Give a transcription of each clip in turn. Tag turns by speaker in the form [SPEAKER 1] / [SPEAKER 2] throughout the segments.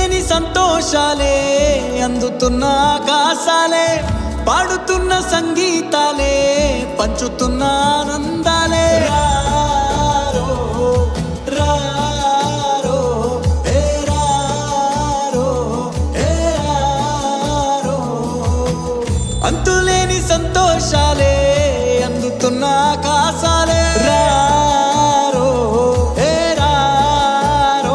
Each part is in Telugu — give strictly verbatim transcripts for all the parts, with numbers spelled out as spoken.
[SPEAKER 1] అంతులేని సంతోషాలే అందుతున్న ఆకాశాలే పాడుతున్న సంగీతాలే పంచుతున్న ఆనందాలే రారో రారో ఏ రారో ఏ రారో అంతులేని సంతోషాలే అందుతున్న ఆకాశాలే రారో ఏ రారో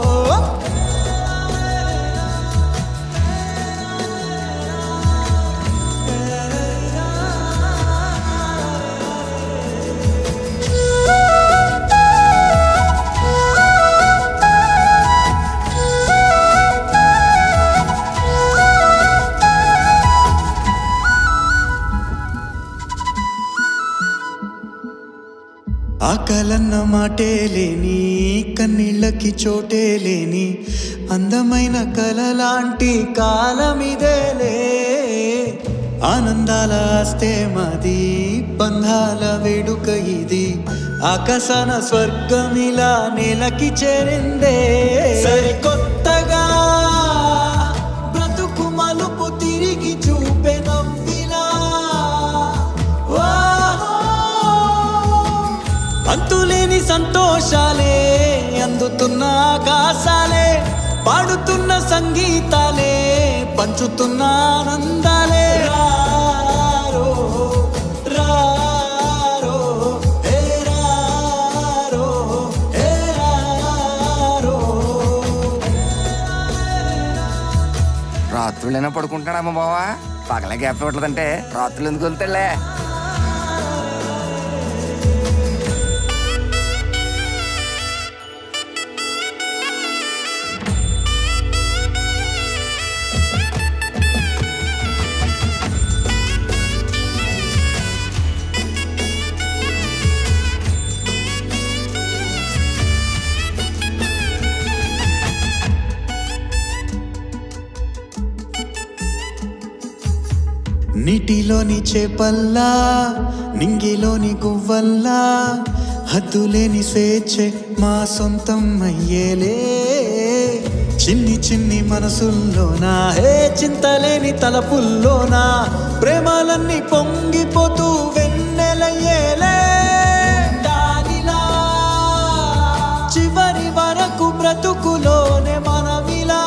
[SPEAKER 1] ఆకలన్న మాటే లేని కన్నీళ్ళకి చోటే లేని అందమైన కలలాంటి కాలమిదేలే ఆనందాల ఆస్తే మాది బంధాల వేడుక ఇది ఆకాశాన స్వర్గమిలా నేలకి చేరిందే సరికొత్తగా బ్రతుకు మలుపు తిరిగి చూపే నవ్విలా అంతులేని సంతోషాలే అందుతున్న ఆకాశాలే పాడుతున్న సంగీతాలే పంచుతున్న ఆనందాలే రారో రారో ఏ రారో ఏ రారో
[SPEAKER 2] రాత్రులైనా పడుకుంటున్నాడమ్మ బావా పగల గ్యాప్ ఇవ్వట్లేదంటే రాత్రులు ఎందుకు వెళ్తాడులే
[SPEAKER 1] నీటిలోని చేపల్లా నింగిలోని గువ్వల్లా హద్దులేని స్వేచ్ఛే మా సొంతం అయ్యేలే చిన్ని చిన్ని మనసుల్లోనా హే చింతలేని తలపుల్లోనా ప్రేమాలన్నీ పొంగిపోతూ వెన్నెలయ్యేలే దానిలా చివరి వరకు బ్రతుకులోనే మనమిలా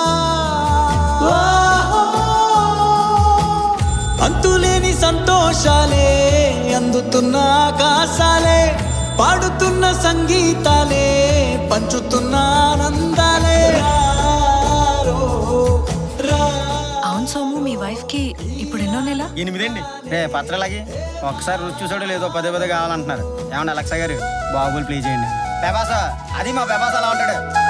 [SPEAKER 1] అంతులేని సంతోషాలే అందుతున్న ఆకాశాలే పాడుతున్న సంగీతాలే పంచుతున్న ఆనందాలే రారో
[SPEAKER 3] అవును సోము మీ వైఫ్ కి ఇప్పుడు ఎన్నో నెల
[SPEAKER 4] ఎనిమిదండి రే పత్రలాగి ఒక్కసారి రుచి చూసాడో లేదో పదే పదే కావాలంటున్నారు ఏమన్నా అలక్సా గారు బాబులు ప్లే చేయండి పెబాసా అది మా పెబాసా అలా ఉంటాడు